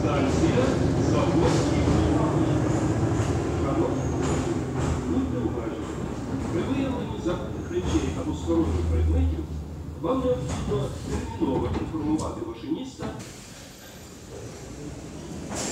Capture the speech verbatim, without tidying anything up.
Станція Заводський. Шановні, будьте уважні. При виявленні забутих речей або сторонніх предметів вам необхідно терміново інформувати машиніста